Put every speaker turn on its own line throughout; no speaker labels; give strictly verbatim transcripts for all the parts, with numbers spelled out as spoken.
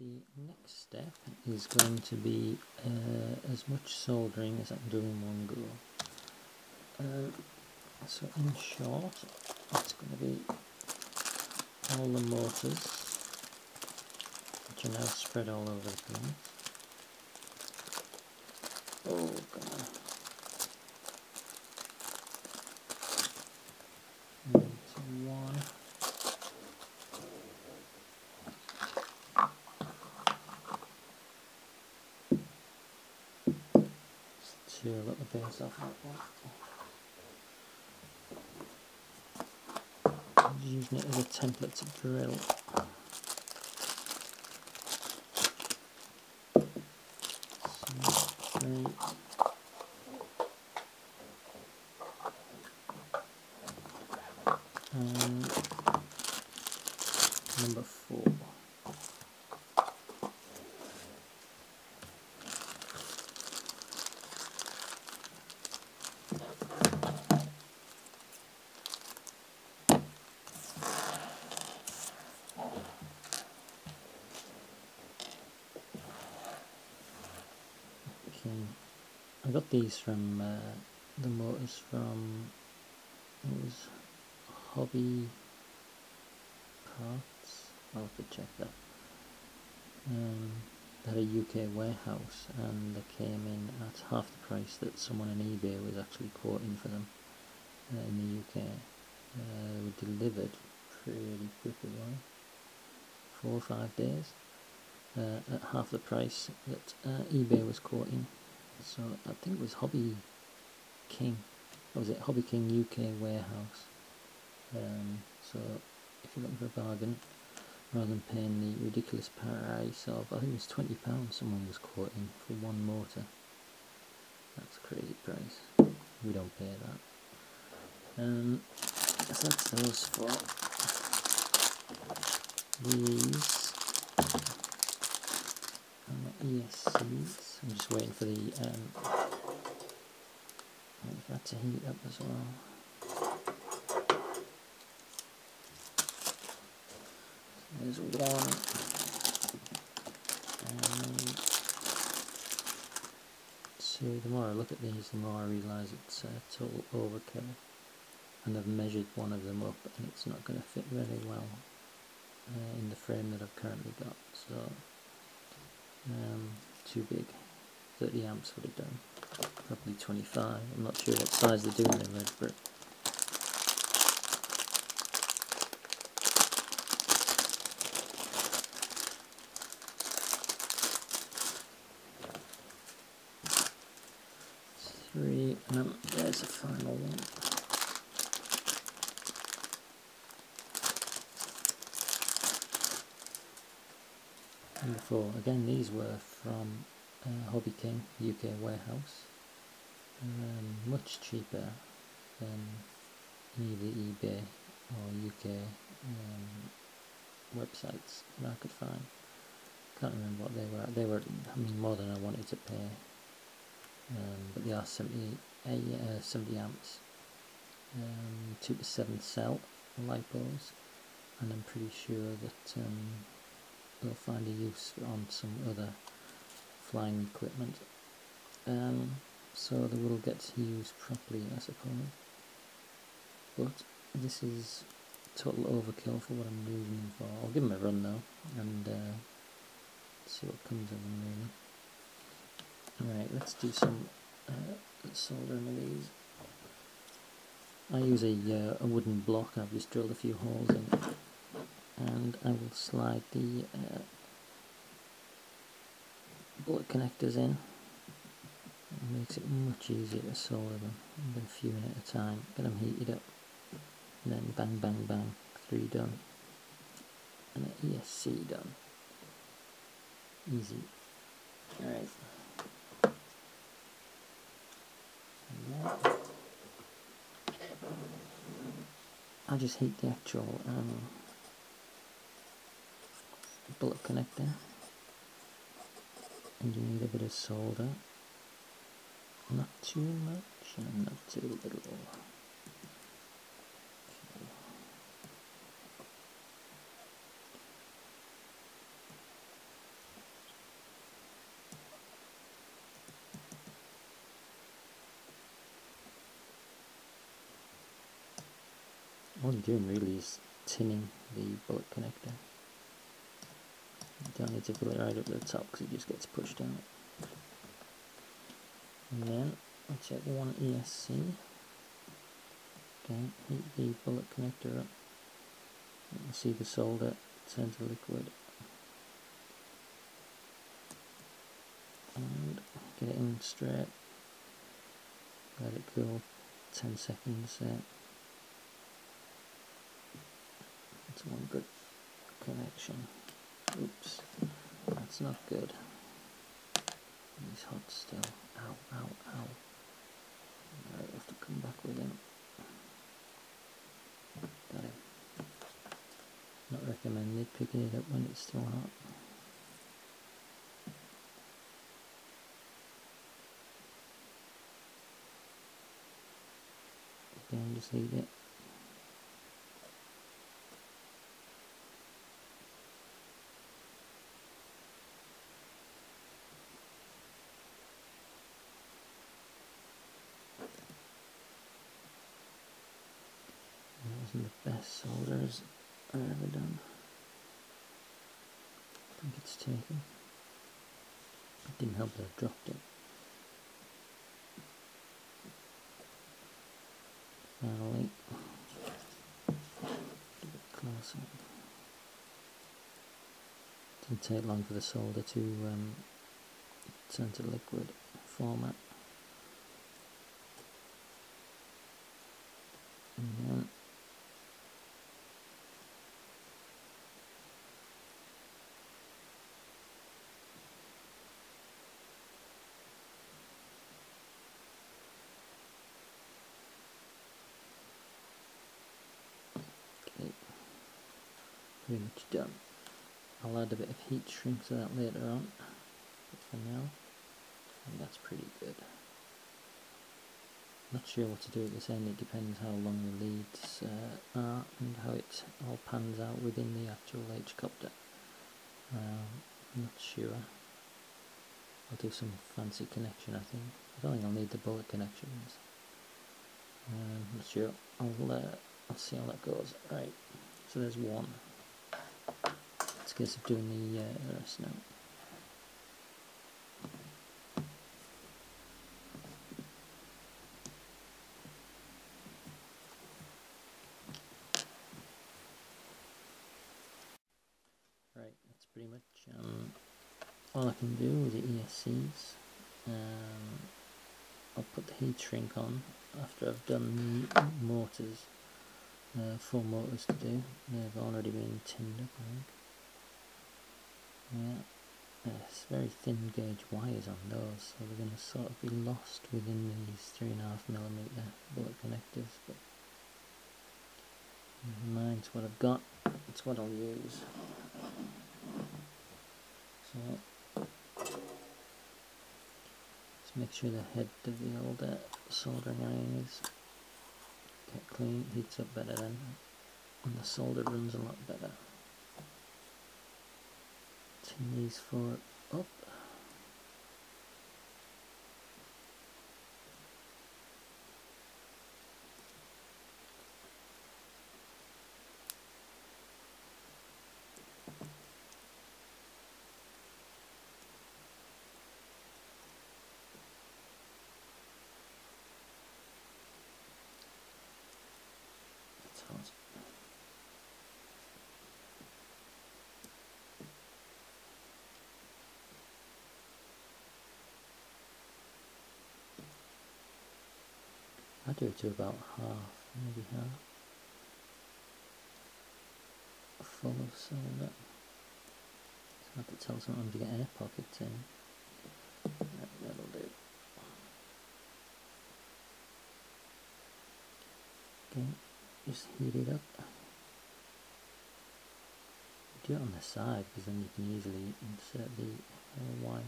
The next step is going to be uh, as much soldering as I can do in one go. Um, so in short, it's going to be all the motors, which are now spread all over the place. Oh god. Into one. Two little bits off that one. I'm using it as a template to drill. So, three. And number four. I got these from uh, the motors from, it was Hobby Parts, I'll have to check that. Um, they had a U K warehouse and they came in at half the price that someone on eBay was actually quoting for them uh, in the U K. Uh, they were delivered pretty quickly, right? four or five days uh, at half the price that uh, eBay was quoting. So I think it was Hobby King, or was it Hobby King U K warehouse? Um, so if you're looking for a bargain, rather than paying the ridiculous price of, I think it was twenty pounds someone was quoting for one motor. That's a crazy price. We don't pay that. Um, so that's those four. These are E S Cs. I'm just waiting for the um, waiting for that to heat up as well. There's one, and two. The more I look at these, the more I realise it's a total overkill. And I've measured one of them up, and it's not going to fit very well uh, in the frame that I've currently got. So, um, too big. thirty amps would have done. Probably twenty-five. I'm not sure what size they're doing them with, but. Three, and um, there's the final one. Number four. Again, these were from uh, Hobby King U K warehouse. Um, much cheaper than either eBay or U K um, websites that I could find. Can't remember what they were. They were, I mean, more than I wanted to pay. Um, but they are seventy, uh, seventy amps, um, two to seven cell Lipos, and I'm pretty sure that um, they'll find a use on some other flying equipment. Um, so they will get used properly, I suppose. But this is total overkill for what I'm using them for. I'll give them a run though, and uh, see what comes of them really. Alright, let's do some uh, soldering of these. I use a, uh, a wooden block. I've just drilled a few holes in it, and I will slide the uh, bullet connectors in. It makes it much easier to solder them. I'm going a few in at a time, get them heated up, and then bang bang bang, three done, and an E S C done. Easy. Alright. I'll just heat the actual um, bullet connector, and you need a bit of solder, not too much and not too little. Okay. all you're doing really is tinning the bullet connector. You don't need to fill it right up to the top because it just gets pushed out. And then I'll check one E S C. Okay, heat the bullet connector up. You can see the solder turn to liquid. And get it in straight. Let it cool ten seconds there. That's one good connection. Oops, that's not good. He's hot still. Ow, ow, ow. Alright, I have to come back with him. Got him. Not recommended picking it up when it's still hot. Again, just heat it. That wasn't the best solders I've ever done. I think it's taken. It didn't help that I dropped it. Finally, a bit closer. Didn't take long for the solder to um, turn to liquid format. And then pretty much done. I'll add a bit of heat shrink to that later on, but for now, I think that's pretty good. Not sure what to do at this end. It depends how long the leads uh, are and how it all pans out within the actual H-copter. Um, I'm not sure. I'll do some fancy connection, I think. I don't think I'll need the bullet connections. Um, I'm not sure. I'll, uh, I'll see how that goes. Right, so there's one. It's a case of doing the, uh, the rest now. Right, that's pretty much um, all I can do with the E S Cs. Um, I'll put the heat shrink on after I've done the motors. Uh, four motors to do. They've already been tinned up, I think. Yeah, there's very thin gauge wires on those, so they're going to sort of be lost within these three and a half millimeter bullet connectors. But never mind, it's what I've got. It's what I'll use. So let's make sure the head of the old uh, soldering iron is get clean. It heats up better then, and the solder runs a lot better. Tin these four up. It's hot. I do it to about half, maybe half, full of solder. It's hard to tell sometimes you get air pockets in. Right, that'll do. Okay, just heat it up. Do it on the side because then you can easily insert the uh, wire.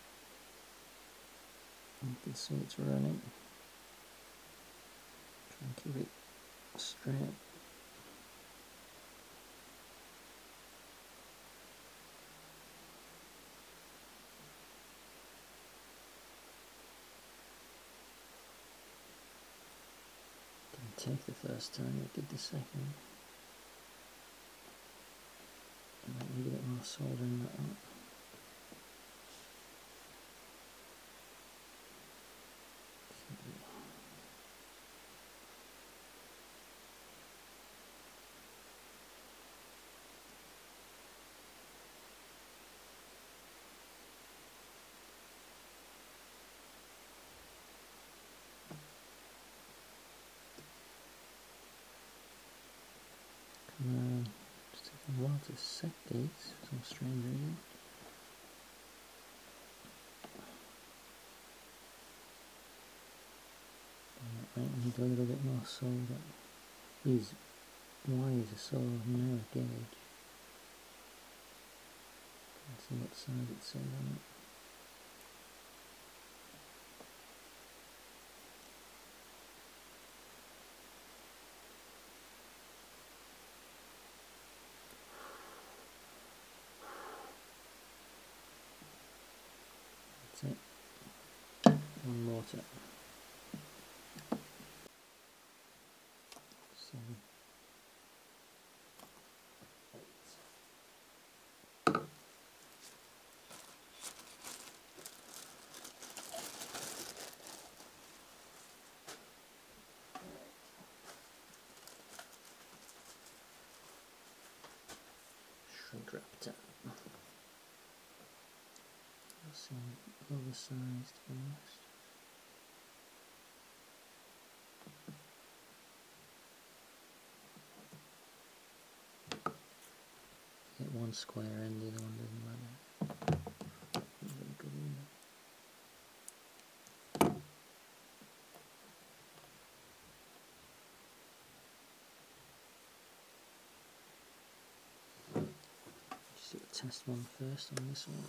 You can see it's running. Try and keep it straight. take the first time, it did the second. I might need a bit more soldering that up. Come on, it's taking a while to set these for some strange reason. Right, I need a little bit more solder. These wires are so narrow gauge. Let's see what size it says on it. That's it. One more tip. Seven. Shrink wrap it up. Seem oversized, to be honest. Get one square end, the other one doesn't matter. Really good either. Just do a test one first on this one.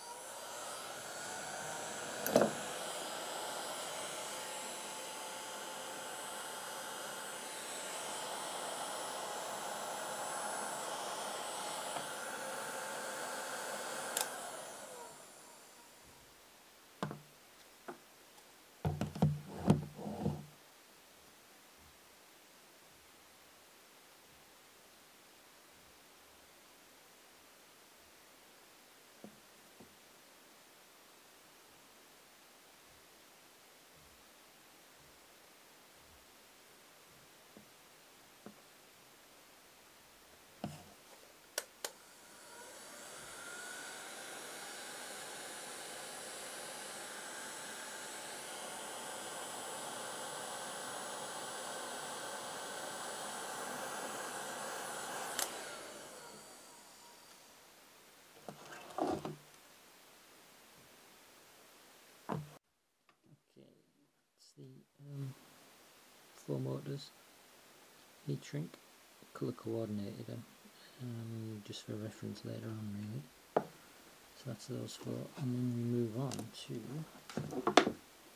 The um, four motors, heat shrink, colour coordinated them, um, just for reference later on really. So that's those four, and then we move on to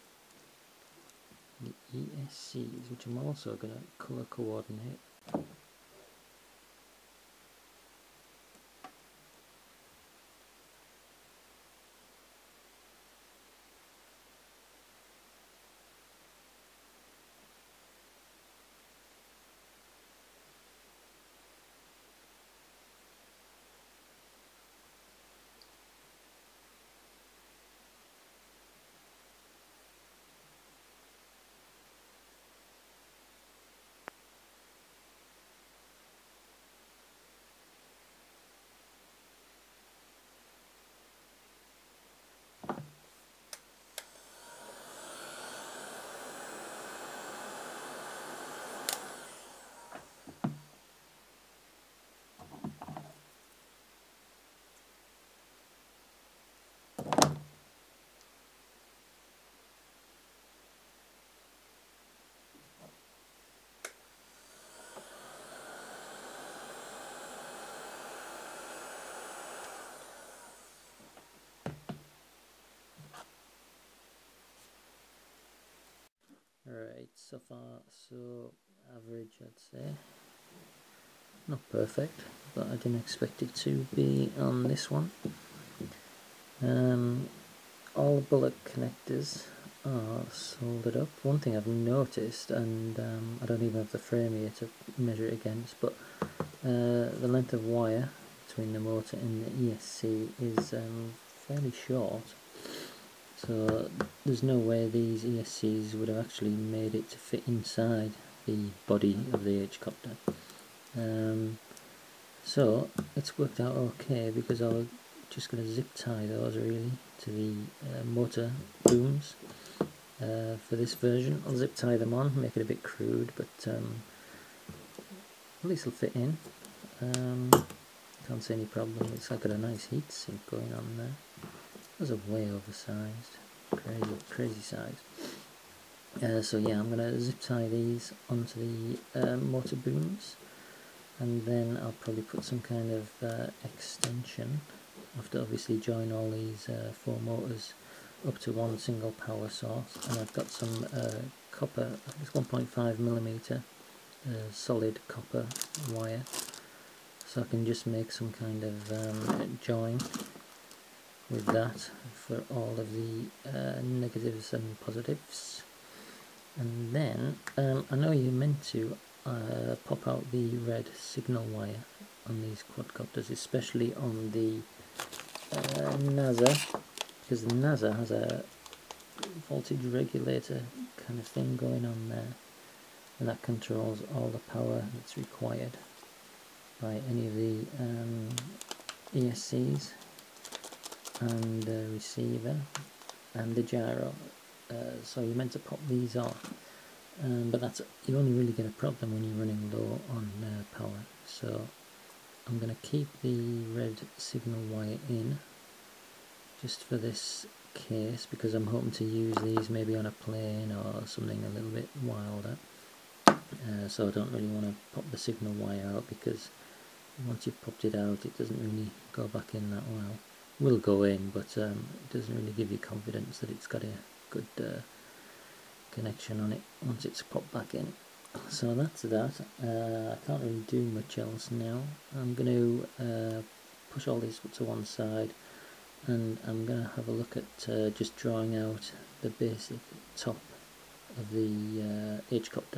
the E S Cs, which I'm also going to colour coordinate. Alright, so far so average, I'd say. Not perfect, but I didn't expect it to be on this one. Um, all bullet connectors are soldered up. One thing I've noticed, and um, I don't even have the frame here to measure it against, but uh, the length of wire between the motor and the E S C is um, fairly short. So there's no way these E S Cs would have actually made it to fit inside the body of the h-copter. Um, so it's worked out okay because I'm just going to zip tie those really to the uh, motor booms. Uh, for this version I'll zip tie them on, make it a bit crude, but um, at least it'll fit in. Um, can't see any problem. It's like got a nice heat sink going on there. Those are way oversized, crazy, crazy size. Uh, so yeah, I'm gonna zip tie these onto the uh, motor booms, and then I'll probably put some kind of uh, extension. I have to obviously join all these uh, four motors up to one single power source, and I've got some uh, copper, it's one point five millimeter uh, solid copper wire, so I can just make some kind of um, join with that for all of the uh, negatives and positives. And then um, I know you're meant to uh, pop out the red signal wire on these quadcopters, especially on the uh, Naza, because the Naza has a voltage regulator kind of thing going on there, and that controls all the power that's required by any of the um, E S Cs and the receiver and the gyro. Uh, so you're meant to pop these off, um, but that's you only really get a problem when you're running low on uh, power. So I'm going to keep the red signal wire in just for this case, because I'm hoping to use these maybe on a plane or something a little bit wilder. Uh, so I don't really want to pop the signal wire out, because once you've popped it out it doesn't really go back in that well. Will go in, but um, it doesn't really give you confidence that it's got a good uh, connection on it once it's popped back in. So that's that. Uh, I can't really do much else now. I'm going to uh, push all these to one side, and I'm going to have a look at uh, just drawing out the basic top of the uh, h-copter.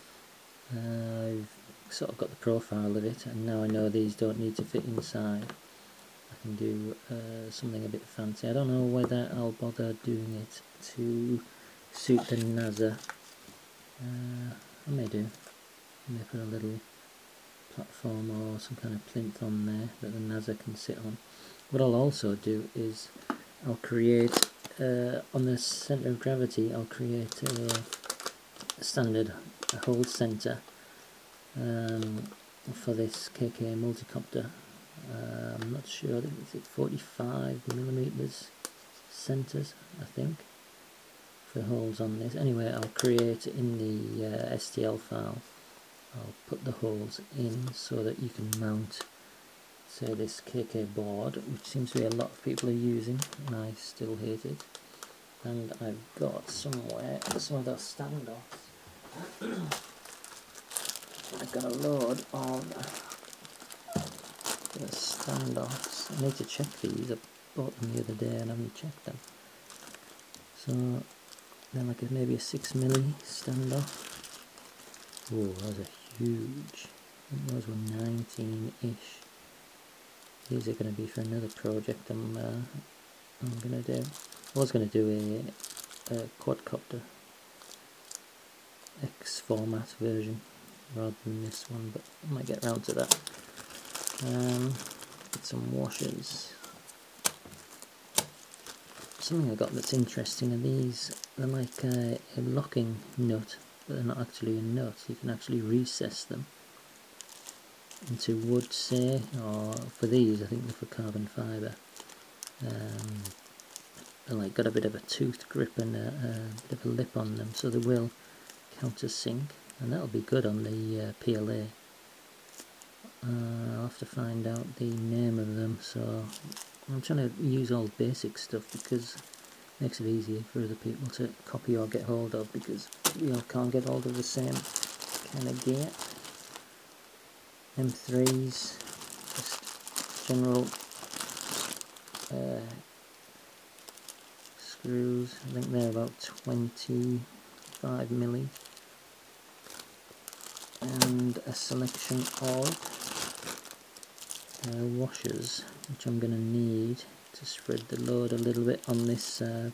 Uh, I've sort of got the profile of it, and now I know these don't need to fit inside. I can do uh, something a bit fancy. I don't know whether I'll bother doing it to suit the Naza. Uh, I may do. I may put a little platform or some kind of plinth on there that the Naza can sit on. What I'll also do is I'll create, uh, on the centre of gravity, I'll create a, a standard a hold centre um, for this K K multicopter. Uh, I'm not sure, I think it's forty-five millimeters centres, I think, for holes on this. Anyway, I'll create in the uh, S T L file, I'll put the holes in so that you can mount, say, this K K board, which seems to be a lot of people are using, and I still hate it. And I've got somewhere some of those standoffs. I've got a load of the standoffs. I need to check these. I bought them the other day and I haven't checked them. So they're like a, maybe a six milli standoff. Oh, those are huge. I think those were nineteen-ish. These are going to be for another project I'm uh, I'm going to do. I was going to do a, a quadcopter X format version rather than this one, but I might get around to that. Um, get some washers. Something I got that's interesting are these. They're like a, a locking nut, but they're not actually a nut. You can actually recess them into wood, say, or for these I think they're for carbon fibre. Um, they're like got a bit of a tooth grip and a, a bit of a lip on them, so they will countersink, and that'll be good on the uh, P L A. Uh, I'll have to find out the name of them, so I'm trying to use all basic stuff because it makes it easier for other people to copy or get hold of, because we all can't get hold of the same kind of gear. M threes, just general uh, screw screws. I think they're about twenty-five milli, and a selection of uh, washers, which I'm going to need to spread the load a little bit on this uh,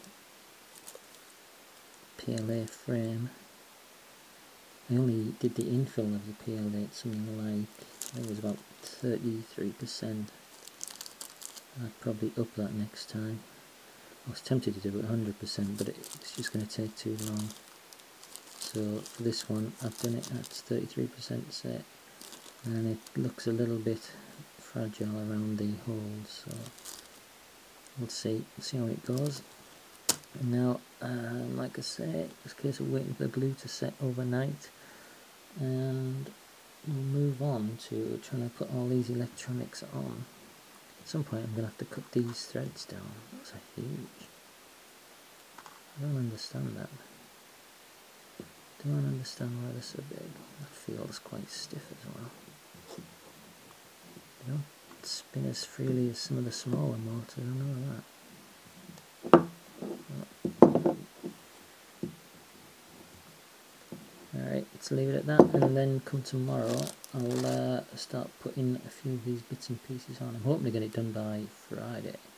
P L A frame. I only did the infill of the P L A at something like, I think it was about thirty-three percent. I'd probably up that next time. I was tempted to do it one hundred percent, but it's just going to take too long. So for this one, I've done it at thirty-three percent set, and it looks a little bit fragile around the holes. So we'll see, we'll see how it goes. And now, um, like I say, it's a case of waiting for the glue to set overnight, and we'll move on to trying to put all these electronics on. At some point I'm going to have to cut these threads down. Those are huge. I don't understand that. I don't understand why they're so big. That feels quite stiff as well. They don't spin as freely as some of the smaller motors, I know that. Alright, let's leave it at that, and then come tomorrow I'll uh, start putting a few of these bits and pieces on. I'm hoping to get it done by Friday.